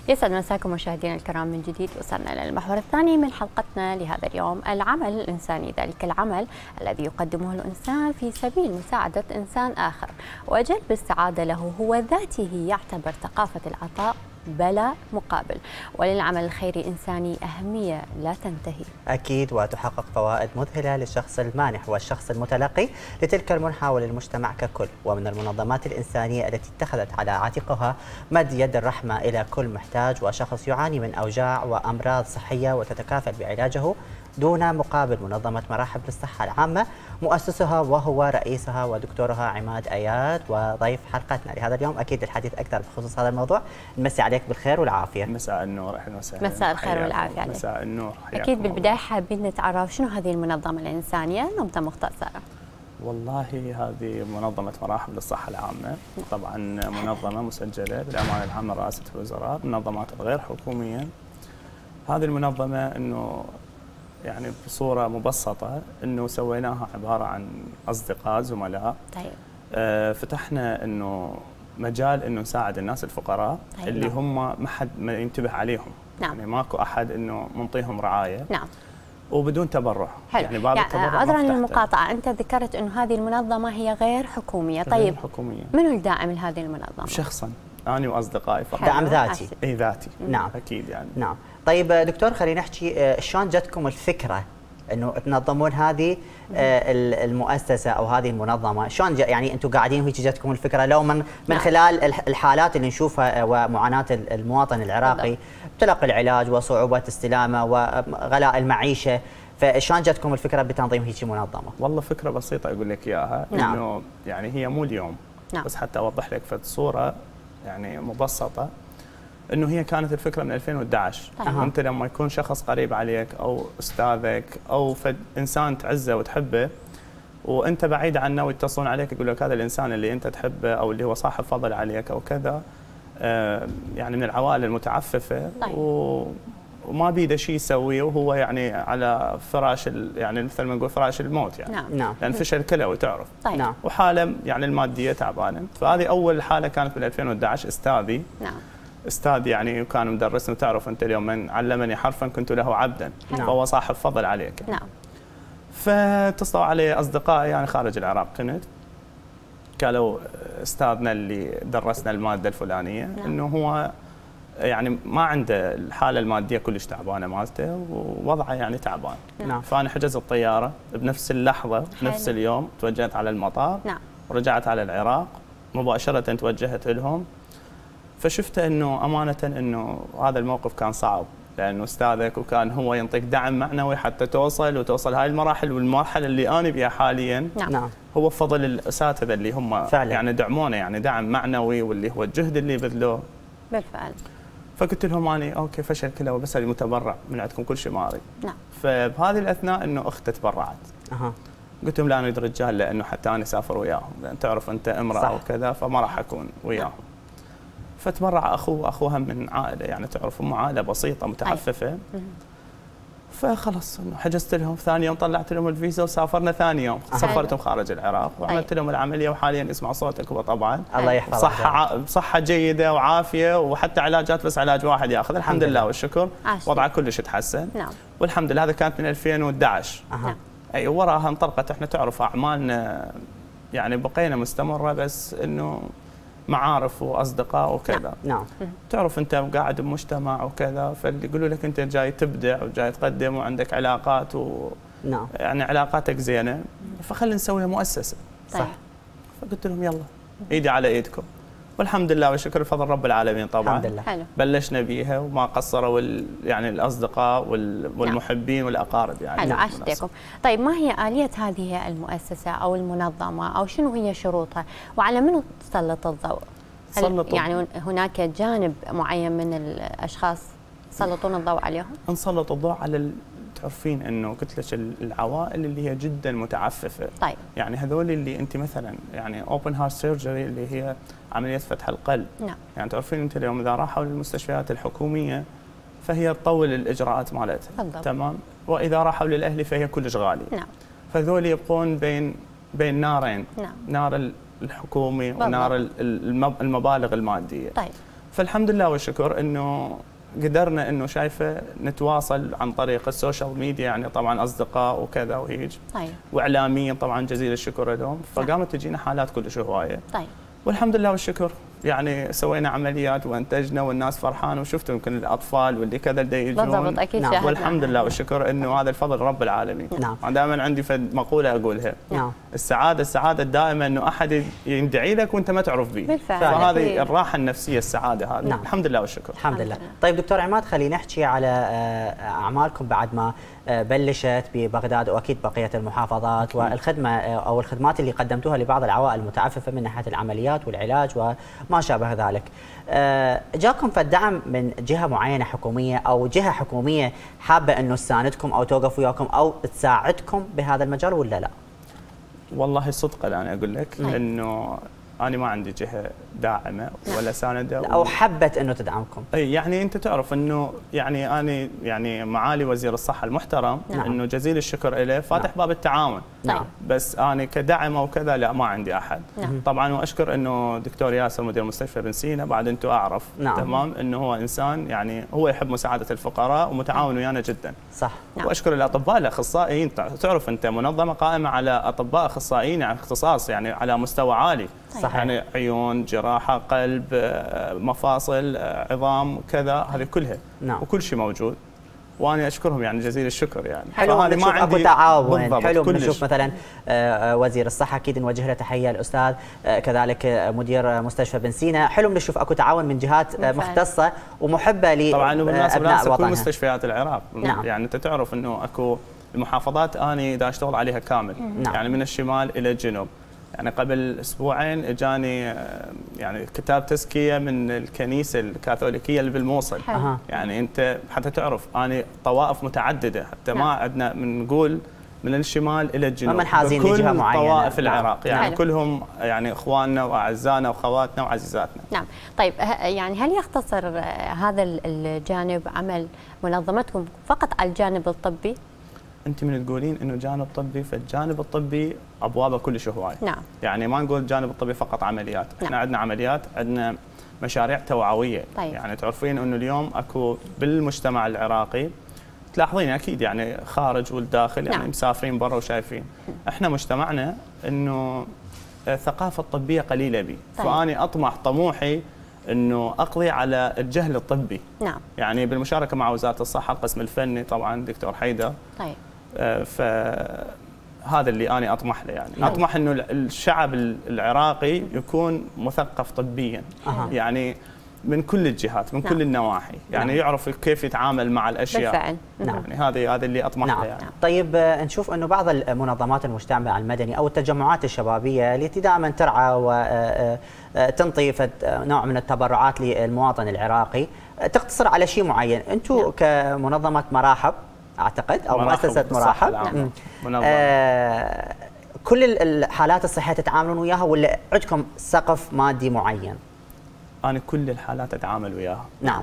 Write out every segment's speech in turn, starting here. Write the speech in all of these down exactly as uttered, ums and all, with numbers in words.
يسعد مساكم مشاهدينا الكرام من جديد. وصلنا إلى المحور الثاني من حلقتنا لهذا اليوم، العمل الإنساني، ذلك العمل الذي يقدمه الإنسان في سبيل مساعدة إنسان آخر وجلب السعادة له هو ذاته يعتبر ثقافة العطاء بلا مقابل، وللعمل الخيري إنساني أهمية لا تنتهي. أكيد، وتحقق فوائد مذهلة للشخص المانح والشخص المتلقي لتلك المنحة وللمجتمع ككل. ومن المنظمات الإنسانية التي اتخذت على عاتقها مد يد الرحمة إلى كل محتاج وشخص يعاني من أوجاع وأمراض صحية وتتكافل بعلاجه دون مقابل منظمة مراحب للصحة العامة، مؤسسها وهو رئيسها ودكتورها عماد أياد، وضيف حلقتنا لهذا اليوم أكيد الحديث أكثر بخصوص هذا الموضوع. نمسي عليك بالخير والعافية. مساء النور. أهلا وسهلا. مساء الخير والعافية عليك. مساء النور. أكيد بالبداية حابين نتعرف شنو هذه المنظمة الإنسانية نبذة مختصرة. والله هذه منظمة مراحب للصحة العامة، طبعا منظمة مسجلة بالأمانة العامة لرئاسة الوزراء، منظمات الغير حكومية. هذه المنظمة إنه يعني بصورة مبسطة إنه سويناها عبارة عن أصدقاء زملاء. طيب. آه فتحنا إنه مجال إنه نساعد الناس الفقراء. طيب. اللي هم ما حد ما ينتبه عليهم. نعم. يعني ماكو أحد إنه منطيهم رعاية. نعم. وبدون تبرع. حلو. يعني باب التبرع. عذرا للمقاطعة، أنت ذكرت إنه هذه المنظمة هي غير حكومية. طيب غير حكومية. منو الداعم لهذه المنظمة؟ شخصا أنا وأصدقائي فقط. دعم ذاتي. اي ذاتي. نعم اكيد يعني. نعم. طيب دكتور، خلينا نحكي شلون جتكم الفكره انه تنظمون هذه المؤسسه او هذه المنظمه؟ شلون يعني انتم قاعدين هيك جتكم الفكره؟ لو من من نعم. خلال الحالات اللي نشوفها ومعاناه المواطن العراقي بتلقي العلاج وصعوبه استلامه وغلاء المعيشه، فشلون جتكم الفكره بتنظيم هيك منظمه؟ والله فكره بسيطه اقول لك اياها. نعم. انه يعني هي مو اليوم. نعم. بس حتى اوضح لك في صوره يعني مبسطه، انه هي كانت الفكره من ألفين وأحد عشر. طيب. انت لما يكون شخص قريب عليك او استاذك او فد انسان تعزه وتحبه وانت بعيد عنه ويتصلون عليك يقول لك هذا الانسان اللي انت تحبه او اللي هو صاحب فضل عليك او كذا، آه يعني من العوائل المتعففه. طيب. و وما بيده شيء يسويه وهو يعني على فراش يعني مثل ما نقول فراش الموت يعني. نعم. نعم. لان فشل كلوي تعرف. طيب. نعم. وحاله يعني الماديه تعبانه. فهذه اول حاله كانت بال ألفين وأحد عشر. استاذي نعم. استاذ يعني كان مدرسنا، وتعرف انت اليوم من علمني حرفا كنت له عبدا. نعم. فهو صاحب فضل عليك. نعم. فاتصلوا علي اصدقائي يعني خارج العراق كنت، قالوا استاذنا اللي درسنا الماده الفلانيه. نعم. انه هو يعني ما عنده الحاله الماديه كلش تعبانه مالته ووضعه يعني تعبان. نعم. فانا حجزت الطياره بنفس اللحظه بنفس اليوم توجهت على المطار. نعم. ورجعت على العراق مباشره توجهت لهم. فشفت انه امانه انه هذا الموقف كان صعب، لانه استاذك وكان هو ينطيك دعم معنوي حتى توصل وتوصل هاي المراحل، والمرحله اللي انا بها حاليا نعم. نعم. هو فضل الاساتذه اللي هم فعلا. يعني دعمونا يعني دعم معنوي، واللي هو الجهد اللي بذلوه. بالفعل. فقلت لهم اني اوكي فشل كلوي بس اللي متبرع من عندكم كل شيء ماري. نعم. فبهذه الاثناء انه اختي تبرعت. اها. قلت لهم لا اريد رجال لانه حتى انا اسافر وياهم، لان تعرف انت امراه وكذا فما راح اكون وياهم. نعم. فتبرع اخو اخوها من عائله يعني تعرف ام عائله بسيطه متعففه. أي. فخلص انه حجزت لهم، ثاني يوم طلعت لهم الفيزا وسافرنا ثاني يوم. أه. سافرتهم خارج العراق وعملت لهم العمليه، وحاليا يسمع صوتك هو طبعا. الله يحفظك. صحه بصحه جيده وعافيه، وحتى علاجات بس علاج واحد ياخذ الحمد لله والشكر. وضعه كلش تحسن. نعم. والحمد لله. هذا كانت من ألفين وأحد عشر. أه. اي وراها انطلقت. احنا تعرف اعمالنا يعني بقينا مستمره، بس انه معارف واصدقاء وكذا. نعم. تعرف انت قاعد بمجتمع وكذا، فاللي يقولوا لك انت جاي تبدع وجاي تقدم وعندك علاقات و نعم. يعني علاقاتك زينه، فخلينا نسوي مؤسسه. صح. فقلت لهم يلا ايدي على ايدكم، والحمد لله والشكر بفضل رب العالمين طبعا. الحمد لله. حلو. بلشنا بيها وما قصروا يعني الاصدقاء والمحبين والاقارب يعني. حلو. عاشتكم. طيب ما هي آلية هذه المؤسسة او المنظمة، او شنو هي شروطها، وعلى منو تسلط الضوء؟ سلط يعني هناك جانب معين من الاشخاص يسلطون الضوء عليهم؟ نسلط الضوء على ال... تعرفين انه قلت لك العوائل اللي هي جدا متعففه. طيب. يعني هذول اللي انت مثلا يعني اوبن هارت سيرجري اللي هي عمليه فتح القلب. نعم. يعني تعرفين انت اليوم اذا راحوا للمستشفيات الحكوميه فهي تطول الاجراءات مالتها. بالضبط. تمام. واذا راحوا للاهلي فهي كلش غاليه. نعم. فهذول يبقون بين بين نارين. نعم. نار الحكومي بالضبط. ونار المبالغ الماديه. طيب. فالحمد لله والشكر انه قدرنا انه شايفه نتواصل عن طريق السوشيال ميديا، يعني طبعا اصدقاء وكذا وهيج. طيب. واعلاميين طبعا جزيل الشكر لهم، فقامت تجينا حالات كلش هوايه. طيب. والحمد لله والشكر يعني سوينا عمليات وانتجنا والناس فرحانه، وشفتوا يمكن الاطفال واللي كذا اللي يجون. بالضبط اكيد. نعم. والحمد لله والشكر انه هذا الفضل رب العالمين. نعم. انا دائما عندي فد مقوله اقولها. نعم. السعاده السعاده الدائمه انه احد يدعي لك وانت ما تعرف به. بالفعل. فهذه الراحه النفسيه السعاده هذه. نعم. الحمد لله والشكر. الحمد لله. طيب دكتور عماد، خلينا نحكي على اعمالكم بعد ما بلشت ببغداد واكيد بقيه المحافظات، والخدمه او الخدمات اللي قدمتوها لبعض العوائل المتعففه من ناحيه العمليات والعلاج وما شابه ذلك. جاكم فالدعم من جهه معينه حكوميه او جهه حكوميه حابه انه تساندكم او توقف وياكم او تساعدكم بهذا المجال ولا لا؟ والله صدقا انا اقول لك انه انا ما عندي جهه داعمه ولا سانده او حبت انه تدعمكم. اي يعني انت تعرف انه يعني انا يعني معالي وزير الصحه المحترم نعم. انه جزيل الشكر له فاتح نعم. باب التعاون. نعم. بس انا كدعم او كذا لا ما عندي احد. نعم. طبعا واشكر انه دكتور ياسر مدير مستشفى بن سينا بعد انتم اعرف. نعم. تمام انه هو انسان يعني هو يحب مساعده الفقراء ومتعاون ويانا جدا. صح. نعم. واشكر الاطباء الاخصائيين، تعرف انت منظمه قائمه على اطباء اخصائيين يعني اختصاص يعني على مستوى عالي. صحيح. يعني عيون، جراحه، قلب، مفاصل، عظام، كذا هذه كلها. نعم. وكل شيء موجود. وانا اشكرهم يعني جزيل الشكر يعني. حلو فهذه نشوف اكو تعاون، حلو كلش. نشوف مثلا وزير الصحه اكيد نوجه له تحيه، الاستاذ كذلك مدير مستشفى بن سينا، حلو نشوف اكو تعاون من جهات مختصه ومحبه ل طبعا وبالمناسبه كل وطنها. مستشفيات العراق. نعم. يعني انت تعرف انه اكو المحافظات اني دا اشتغل عليها كامل. نعم. يعني من الشمال الى الجنوب. يعني قبل اسبوعين اجاني يعني كتاب تزكيه من الكنيسه الكاثوليكيه اللي بالموصل. أه. يعني انت حتى تعرف اني طوائف متعدده حتى نعم. ما عندنا من نقول من الشمال الى الجنوب. ما منحازين لجهه معينه. طوائف العراق يعني حلو. كلهم يعني اخواننا واعزائنا واخواتنا وعزيزاتنا. نعم. طيب يعني هل يختصر هذا الجانب عمل منظمتكم فقط على الجانب الطبي؟ انت من تقولين انه جانب طبي، فالجانب الطبي ابوابه كلش هواي. نعم. يعني ما نقول الجانب الطبي فقط عمليات، احنا نعم. عندنا عمليات، عندنا مشاريع توعويه. طيب. يعني تعرفين انه اليوم اكو بالمجتمع العراقي تلاحظين اكيد يعني خارج والداخل يعني نعم. مسافرين برا وشايفين. احنا مجتمعنا انه الثقافه الطبيه قليله بي. طيب. فاني اطمح طموحي انه اقضي على الجهل الطبي. نعم. يعني بالمشاركه مع وزاره الصحه القسم الفني طبعا دكتور حيدر. طيب. فهذا اللي أنا أطمح له يعني. طيب. أطمح أنه الشعب العراقي يكون مثقف طبيا. أه. يعني من كل الجهات من نعم. كل النواحي يعني نعم. يعرف كيف يتعامل مع الأشياء. بالفعل. نعم. يعني هذا هذا اللي أطمح نعم. له يعني. طيب نشوف أنه بعض المنظمات المجتمع المدني أو التجمعات الشبابية التي دائما ترعى وتنطي نوع من التبرعات للمواطن العراقي تقتصر على شيء معين. أنتم نعم. كمنظمة مراحب اعتقد او مؤسسه مراحب. نعم. آه كل الحالات الصحيه تتعاملون وياها ولا عندكم سقف مادي معين؟ انا كل الحالات اتعامل وياها. نعم.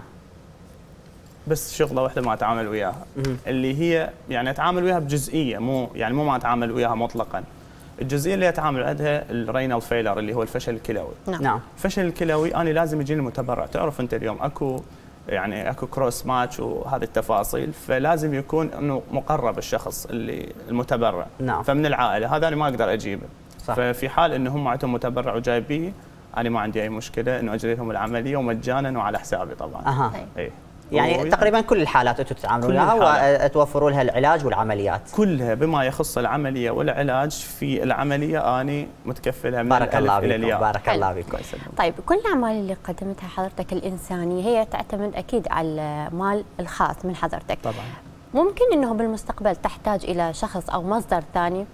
بس شغله واحده ما اتعامل وياها مم. اللي هي يعني اتعامل وياها بجزئيه، مو يعني مو ما اتعامل وياها مطلقا. الجزئيه اللي اتعامل عندها الرينال فيلر اللي هو الفشل الكلوي. نعم. الفشل الكلوي انا لازم يجيني متبرع، تعرف انت اليوم اكو يعني اكو كروس ماتش وهذه التفاصيل، فلازم يكون انه مقرب الشخص اللي المتبرع. نعم. فمن العائله هذا انا ما اقدر اجيبه. صح. ففي حال انه هم عندهم متبرع وجايبيه انا ما عندي اي مشكله انه اجري لهم العمليه ومجانا وعلى حسابي طبعا. اها. اي يعني تقريبا كل الحالات انتم تتعاملون وياها وتوفروا لها العلاج والعمليات كلها بما يخص العمليه والعلاج. في العمليه اني متكفلها من بارك الله الى الياء. بارك الله فيكم. طيب كل الاعمال اللي قدمتها حضرتك الانسانيه هي تعتمد اكيد على المال الخاص من حضرتك. طبعا. ممكن انه بالمستقبل تحتاج الى شخص او مصدر ثاني؟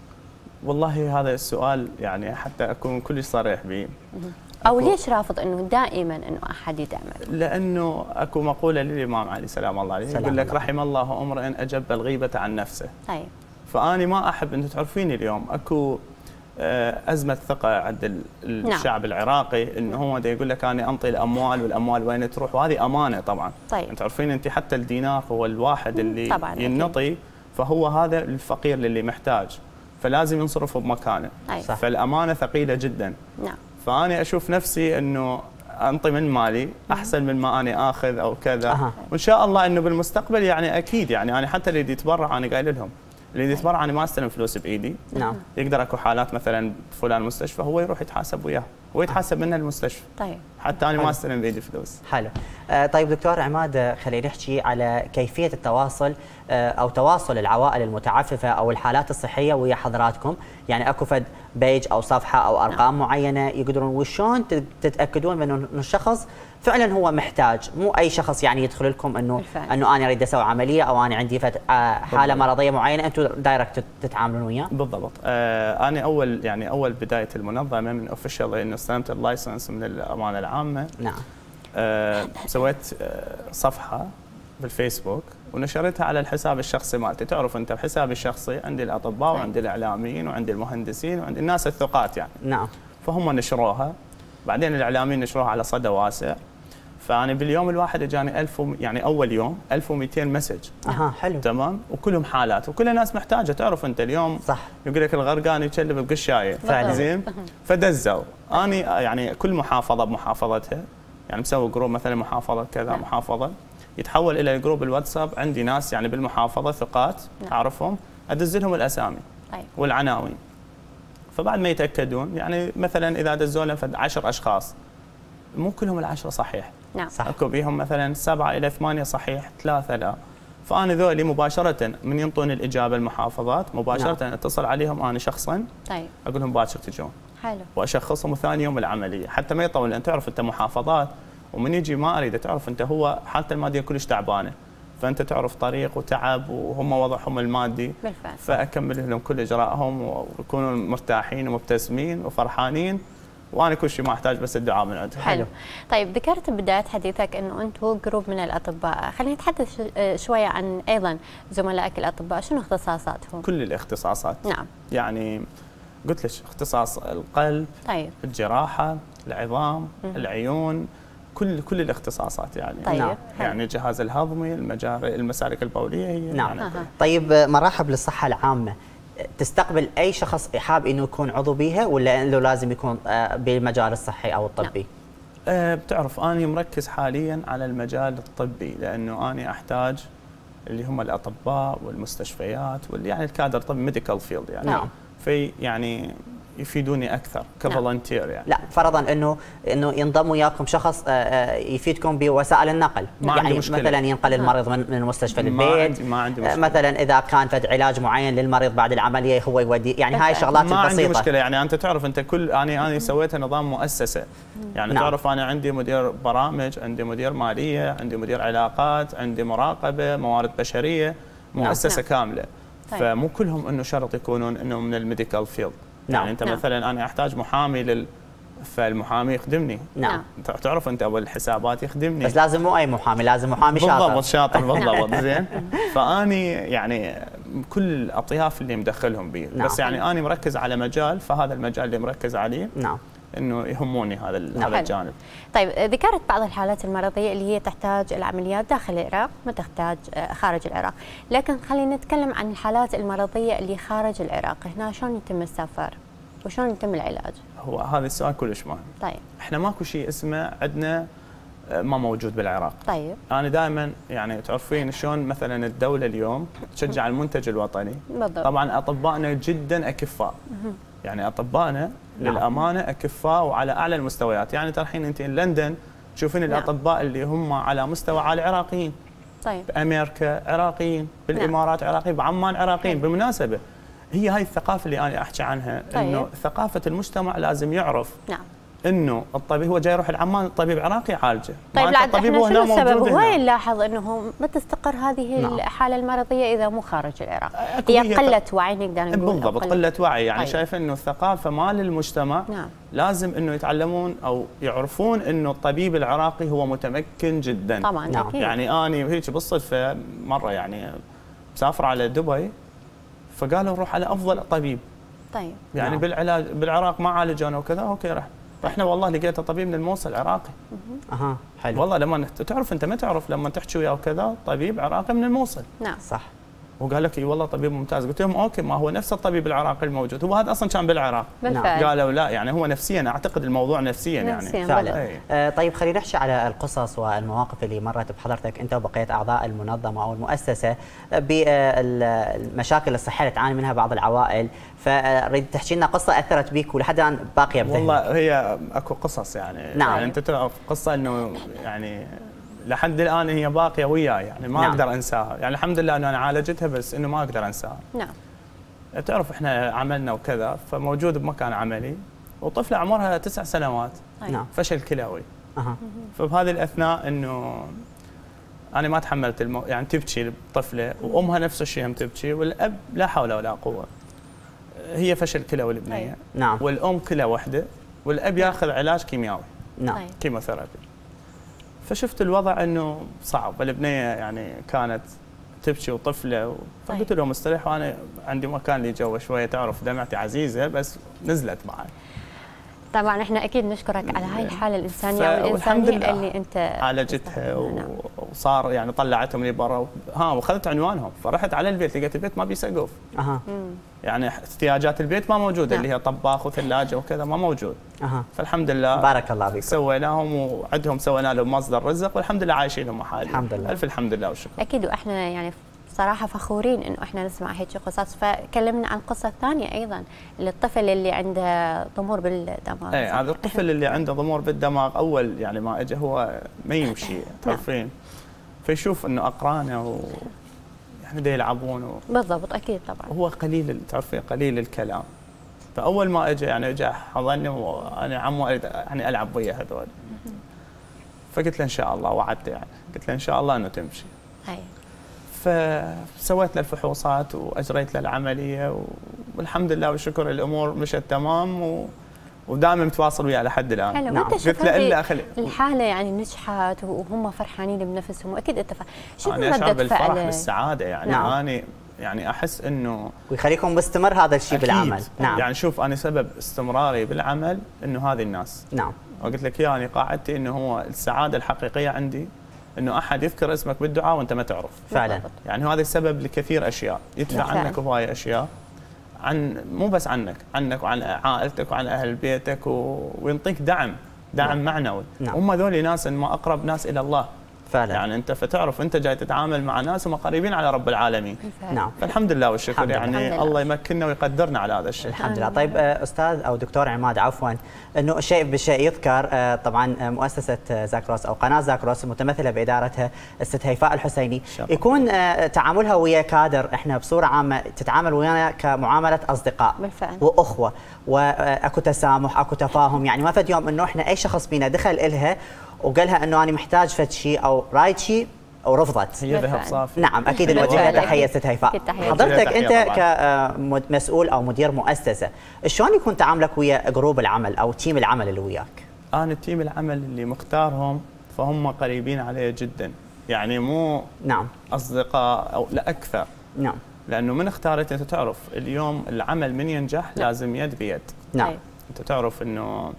والله هذا السؤال يعني حتى اكون كلش صريح به. او ليش رافض انه دائما انه احد يدعمك؟ لانه اكو مقوله للامام علي سلام الله عليه يقول لك رحم الله امرئ اجب الغيبه عن نفسه. طيب. فاني ما احب انتم تعرفين اليوم اكو ازمه ثقه عند الشعب نعم. العراقي انه هو دا يقول لك انا انطي الاموال والاموال وين تروح، وهذه امانه طبعا. طيب. انت تعرفين انت حتى الدينار هو الواحد اللي طبعاً ينطي، فهو هذا الفقير اللي محتاج فلازم ينصرفه بمكانه. أي. فالامانه ثقيله جدا. نعم. فأنا أشوف نفسي أنه انطي من مالي احسن من ما اني اخذ او كذا. أه. وان شاء الله انه بالمستقبل يعني اكيد يعني انا حتى اللي يتبرع انا قايل لهم اللي يتبرع انا ما استلم فلوس بايدي. نعم. يقدر اكو حالات مثلا فلان مستشفى هو يروح يتحاسب وياه، هو يتحاسب منه المستشفى. طيب. حتى انا حلو. ما استلم بايدي فلوس. حلو. آه طيب دكتور عماد، آه، خلينا نحكي على كيفيه التواصل آه او تواصل العوائل المتعففه او الحالات الصحيه ويا حضراتكم، يعني اكو فد بيج او صفحه او ارقام نعم. معينه يقدرون وشون تتاكدون من انه الشخص فعلا هو محتاج، مو اي شخص يعني يدخل لكم انه انه انا اريد اسوي عمليه او انا عندي فت حاله بالضبط. مرضيه معينه انتم دايركت تتعاملون وياه؟ بالضبط. آه انا اول يعني اول بدايه المنظمه من اوفيشال انه استلمت اللايسنس من الامانه العامه. نعم. آه سويت آه صفحه بالفيسبوك ونشرتها على الحساب الشخصي مالتي. تعرف انت بحسابي الشخصي عندي الاطباء وعندي الاعلاميين وعندي المهندسين وعندي الناس الثقات يعني. نعم. فهم نشروها، بعدين الاعلاميين نشروها على صدى واسع. فانا باليوم الواحد اجاني ألف يعني اول يوم ألف ومئتين مسج. اها حلو. تمام، وكلهم حالات وكل الناس محتاجه. تعرف انت اليوم صح يقول لك الغرقان يكلم القشايه فعلا. زين. فدزوا اني يعني كل محافظه بمحافظتها، يعني مسوي جروب مثلا محافظه كذا نعم. محافظه يتحول الى جروب الواتساب. عندي ناس يعني بالمحافظه ثقات نعم. اعرفهم، ادز لهم الاسامي طيب. والعناوين. فبعد ما يتاكدون يعني مثلا اذا دزوا لهم عشر اشخاص مو كلهم العشره صحيح. نعم. صح. اكو بيهم مثلا سبعه الى ثمانيه صحيح، ثلاثه لا. فانا ذولي مباشره من ينطوني الاجابه المحافظات مباشره نعم. اتصل عليهم انا شخصا. طيب. اقول لهم باكر تجون. حلو. واشخصهم ثاني يوم العمليه حتى ما يطول، لان تعرف انت محافظات ومن يجي ما اريد. تعرف انت هو حالته الماديه كلش تعبانه، فانت تعرف طريق وتعب وهم وضعهم المادي. بالفعل. فاكمل لهم كل اجراءهم ويكونوا مرتاحين ومبتسمين وفرحانين، وانا كل شيء ما احتاج بس الدعاء من عندهم. حلو. طيب ذكرت ببدايه حديثك انه انتم جروب من الاطباء، خلينا نتحدث شويه عن ايضا زملائك الاطباء، شنو اختصاصاتهم؟ كل الاختصاصات. نعم. يعني قلت لك اختصاص القلب، طيب. الجراحه، العظام، م- العيون، كل كل الاختصاصات يعني. طيب. نعم. يعني الجهاز الهضمي، المجاري، المسالك البوليه هي. نعم. يعني طيب مراحب للصحه العامه تستقبل اي شخص حاب انه يكون عضو بيها ولا انه لازم يكون بالمجال الصحي او الطبي؟ أه بتعرف انا مركز حاليا على المجال الطبي، لانه انا احتاج اللي هم الاطباء والمستشفيات واللي يعني الكادر الطبي ميديكال فيلد يعني. نعم. في يعني يفيدوني اكثر كفولنتير يعني. لا فرضا انه انه ينضم وياكم شخص يفيدكم بوسائل النقل، ما يعني عندي مشكلة. مثلا ينقل المريض من المستشفى للبيت. ما عندي ما عندي مشكلة. مثلا اذا كان فد علاج معين للمريض بعد العمليه هو يودي، يعني هاي الشغلات البسيطه. ما عندي مشكله، يعني انت تعرف انت كل انا انا سويتها نظام مؤسسه. يعني نعم. تعرف انا عندي مدير برامج، عندي مدير ماليه، عندي مدير علاقات، عندي مراقبه، موارد بشريه، مؤسسه نعم. كامله. طيب. فمو كلهم انه شرط يكونون انه من الميديكال فيلد. نعم. يعني انت نعم. مثلا انا احتاج محامي لل فالمحامي يخدمني. نعم. تعرف انت اول الحسابات يخدمني، بس لازم مو اي محامي، لازم محامي شاطر. بالضبط شاطر بالضبط زين. فاني يعني كل الاطياف اللي مدخلهم بي. نعم. بس يعني انا مركز على مجال، فهذا المجال اللي مركز عليه. نعم. انه يهموني هذا نعم. هذا الجانب. طيب ذكرت بعض الحالات المرضيه اللي هي تحتاج العمليات داخل العراق ما تحتاج خارج العراق، لكن خلينا نتكلم عن الحالات المرضيه اللي خارج العراق، هنا شلون يتم السفر وشلون يتم العلاج؟ هو هذا السؤال كلش مهم. طيب. احنا ماكو شيء اسمه عندنا ما موجود بالعراق. طيب. انا دائما يعني تعرفين شلون مثلا الدوله اليوم تشجع المنتج الوطني. بالضبط. طبعا اطبائنا جدا اكفاء. يعني اطبائنا نعم. للامانه اكفاء وعلى اعلى المستويات، يعني ترحين انت لندن تشوفين نعم. الاطباء اللي هم على مستوى عالي عراقيين. طيب. بامريكا عراقيين، بالامارات نعم. عراقيين، بعمان عراقيين. طيب. بالمناسبه هي هاي الثقافه اللي انا احكي عنها. طيب. انه ثقافه المجتمع لازم يعرف نعم. انه الطبيب هو جاي يروح العمان، الطبيب عراقي يعالجه. طيب لا احنا شنو السبب؟ هو نلاحظ انه ما تستقر هذه نعم. الحاله المرضيه اذا مو خارج العراق. هي قله وعي نقدر نقول. بالضبط قله وعي، يعني طيب. شايف انه الثقافه مال المجتمع نعم. لازم انه يتعلمون او يعرفون انه الطبيب العراقي هو متمكن جدا. طبعا نعم. أكيد. يعني انا هيك بالصدفه مره يعني مسافر على دبي، فقالوا روح على افضل طبيب. طيب. يعني نعم. بالعلاج بالعراق ما عالجونا وكذا، اوكي رحت. احنا والله لقيت طبيب من الموصل عراقي. اها حلو. والله لما تعرف انت ما تعرف لما تحكي وياه وكذا طبيب عراقي من الموصل. نعم صح. وقال لك اي والله طبيب ممتاز. قلت لهم اوكي، ما هو نفس الطبيب العراقي الموجود، هو هذا اصلا كان بالعراق. بالفعل. قالوا لا يعني هو نفسيا، اعتقد الموضوع نفسيا يعني فعلا. آه طيب خلينا نحكي على القصص والمواقف اللي مرت بحضرتك انت وبقيه اعضاء المنظمه او المؤسسه بالمشاكل الصحيه اللي تعاني منها بعض العوائل، فاريد تحكي لنا قصه اثرت بك ولحد الان باقيه بذهنك. والله هي اكو قصص يعني. نعم. يعني انت تعرف قصه انه يعني لحد الان هي باقيه وياي، يعني ما نعم. اقدر انساها، يعني الحمد لله انه انا عالجتها بس انه ما اقدر انساها. نعم. تعرف احنا عملنا وكذا، فموجود بمكان عملي وطفله عمرها تسع سنوات. نعم. فشل كلوي. اها. فبهذه الاثناء انه انا ما تحملت المو... يعني تبكي الطفله وامها نفس الشيء هم تبكي، والاب لا حول ولا قوه. هي فشل كلوي البنيه. نعم. والام كلى واحده، والاب ياخذ علاج كيميائي. نعم. كيموثيرابي. فشفت الوضع انه صعب، البنيه يعني كانت تبكي وطفله، فقلت لهم استريحوا، وانا عندي مكان لي جوا شويه، تعرف دمعتي عزيزه بس نزلت معي. طبعا احنا اكيد نشكرك على هاي الحاله الانسانيه والانسانيه اللي انت عالجتها، وصار يعني طلعتهم لي برا ها، واخذت عنوانهم، فرحت على البيت لقيت البيت ما بي سقف. اها. يعني احتياجات البيت ما موجوده، اللي هي طباخ وثلاجه وكذا ما موجود. اها. فالحمد لله بارك الله فيك. سويناهم وعندهم سوينا لهم مصدر رزق، والحمد لله عايشين لهم حاليا. الحمد لله. الف الحمد لله والشكر. اكيد، واحنا يعني صراحة فخورين انه احنا نسمع هيك قصص. فكلمنا عن قصة ثانية ايضا، الطفل اللي عنده ضمور بالدماغ. ايه، هذا الطفل اللي عنده ضمور بالدماغ اول يعني ما اجى هو ما يمشي، تعرفين، فيشوف انه اقرانه و يعني دا يلعبون و... بالضبط، اكيد طبعا. هو قليل، تعرفين قليل الكلام. فاول ما اجى يعني اجى حضني وانا عمو اريد يعني العب ويا هذول. فقلت له ان شاء الله، وعدته يعني، قلت له ان شاء الله انه تمشي. هاي. فسويت له الفحوصات واجريت له العمليه، والحمد لله والشكر الامور مشت تمام، و... ودائما متواصل وياه لحد الان. حلو. نعم. قلت له الا خلي الحاله يعني نجحت وهم فرحانين بنفسهم، واكيد انت شو انا اشعر بالفرح بالسعاده يعني. نعم. انا يعني احس انه ويخليكم مستمر هذا الشيء بالعمل. نعم. يعني شوف انا سبب استمراري بالعمل انه هذه الناس. نعم. وقلت لك يعني قاعدتي انه هو السعاده الحقيقيه عندي انه احد يذكر اسمك بالدعاء وانت ما تعرف. فعلا. يعني هذا السبب لكثير اشياء، يدفع فعلا. عنك هوايه اشياء، عن مو بس عنك، عنك وعن عائلتك وعن اهل بيتك، و... وينطيك دعم، دعم نعم. معنوي. نعم. هم ذولي ناس ما اقرب ناس الى الله. فعلا. يعني انت فتعرف انت جاي تتعامل مع ناس هم قريبين على رب العالمين. فعلا. نعم. فالحمد لله والشكر، يعني الله يمكننا ويقدرنا على هذا الشيء. الحمد لله. طيب استاذ او دكتور عماد، عفوا، انه شيء بالشيء يذكر، طبعا مؤسسه زاكروس او قناه زاكروس المتمثله بادارتها الست هيفاء الحسيني، يكون تعاملها ويا كادر، احنا بصوره عامه تتعامل ويانا كمعامله اصدقاء بالفعل. واخوه، واكو تسامح، اكو تفاهم، يعني ما فد يوم انه احنا اي شخص بينا دخل الها وقالها انه انا محتاج فد شيء او رايد شيء او رفضت. هي ذهب صافي. نعم اكيد نوجه لها تحيه ست هيفاء. حضرتك انت كمسؤول او مدير مؤسسه، شلون يكون تعاملك ويا جروب العمل او تيم العمل اللي وياك؟ انا تيم العمل اللي مختارهم فهم قريبين علي جدا، يعني مو نعم اصدقاء او لا اكثر. نعم. لانه من اختارت، انت تعرف اليوم العمل من ينجح لازم يد بيد. نعم. انت تعرف انه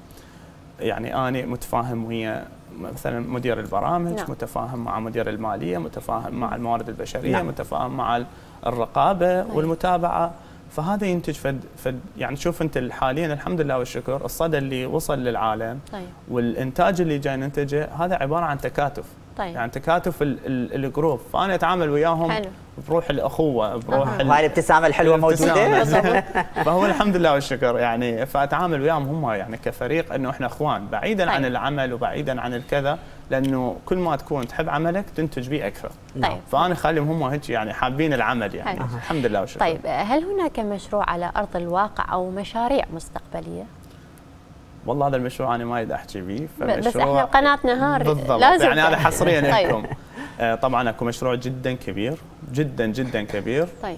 يعني انا متفاهم ويا مثلا مدير البرامج، نعم. متفاهم مع مدير الماليه، متفاهم مع الموارد البشريه، نعم. متفاهم مع الرقابه طيب. والمتابعه، فهذا ينتج فد فد يعني شوف انت حاليا الحمد لله والشكر الصدى اللي وصل للعالم طيب. والانتاج اللي جاي ننتجه هذا عباره عن تكاتف. طيب. يعني تكاتف الجروب، فانا اتعامل وياهم حلو. بروح الاخوه، بروح أه. وهاي الابتسامه الحلوه موجوده. فهو الحمد لله والشكر يعني، فاتعامل وياهم هم يعني كفريق انه احنا اخوان، بعيدا طيب. عن العمل وبعيدا عن الكذا، لانه كل ما تكون تحب عملك تنتج به اكثر. طيب. فانا اخليهم هم هيك يعني حابين العمل يعني. أه. الحمد لله والشكر. طيب، هل هناك مشروع على ارض الواقع او مشاريع مستقبليه؟ والله هذا المشروع انا ما اريد احكي به، بس احنا قناه نهار بالضبط لازم يعني هذا حصريا لكم. طيب. طبعا اكو مشروع جدا كبير، جدا جدا كبير. طيب.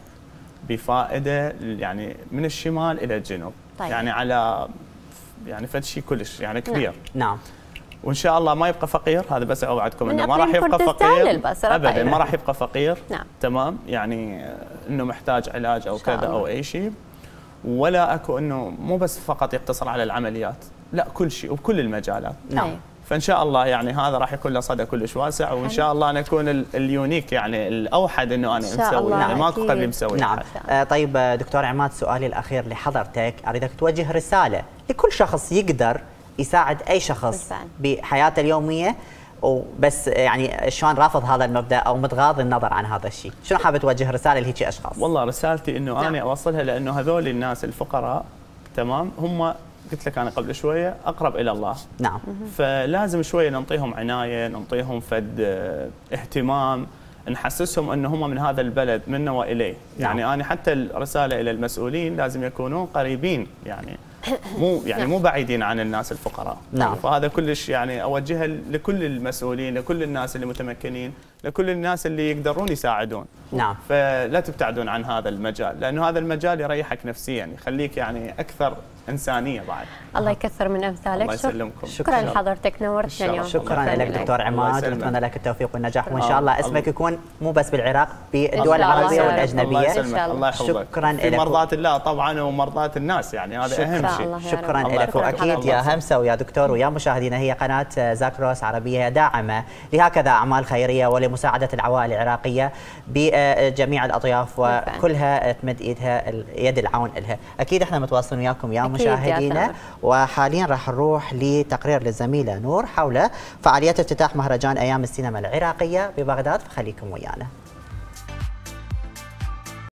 بفائده يعني من الشمال الى الجنوب. طيب. يعني على يعني فد شيء كلش يعني كبير. نعم. نعم. وان شاء الله ما يبقى فقير، هذا بس اوعدكم انه ما راح يبقى فقير ابدا، ما راح يبقى فقير. نعم. تمام، يعني انه محتاج علاج او كذا او اي شيء، ولا اكو انه مو بس فقط يقتصر على العمليات، لا كل شيء وبكل المجالات. نعم. فان شاء الله يعني هذا راح يكون له صدى كلش واسع، وان شاء الله انا اكون اليونيك يعني الاوحد انه انا مسوي، يعني ماكو قبلي مسوي. نعم. آه طيب دكتور عماد، سؤالي الاخير لحضرتك، اريدك توجه رساله لكل شخص يقدر يساعد اي شخص بالفعل بحياته اليوميه، وبس يعني شلون رافض هذا المبدا او متغاض النظر عن هذا الشيء، شنو حابب توجه رساله لهيك اشخاص؟ والله رسالتي انه نعم. انا اوصلها، لانه هذول الناس الفقراء تمام هم قلت لك انا قبل شويه اقرب الى الله. نعم. فلازم شويه نعطيهم عنايه، نعطيهم فد اهتمام، نحسسهم انه هم من هذا البلد منا واليه. نعم. يعني انا حتى الرساله الى المسؤولين لازم يكونون قريبين، يعني مو يعني مو بعيدين عن الناس الفقراء. نعم. فهذا كلش يعني اوجهها لكل المسؤولين، لكل الناس اللي متمكنين، لكل الناس اللي يقدرون يساعدون. نعم. فلا تبتعدون عن هذا المجال، لانه هذا المجال يريحك نفسيا، يخليك يعني اكثر انسانيه بعد. الله يكثر من امثالك. الله يسلمكم. شكرا لحضرتك، نورتنا اليوم. شكرا لك دكتور عماد، ونتمنى لك التوفيق والنجاح، وان شاء الله اسمك يكون مو بس بالعراق، بالدول العربيه والاجنبيه. الله يسلمك، الله يحفظك. شكرا لك. مرضات الله طبعا ومرضات الناس، يعني هذا اهم شيء. شكرا لك. واكيد يا همسه ويا دكتور ويا مشاهدينا، هي قناه زاكروس عربيه داعمه لهكذا اعمال خيريه ولمساعده العوائل العراقيه بجميع الاطياف، وكلها تمد ايدها يد العون لها. اكيد احنا متواصلين وياكم يا مشاهدينا، وحاليا راح نروح لتقرير للزميله نور حول فعاليات افتتاح مهرجان ايام السينما العراقيه ببغداد، فخليكم ويانا.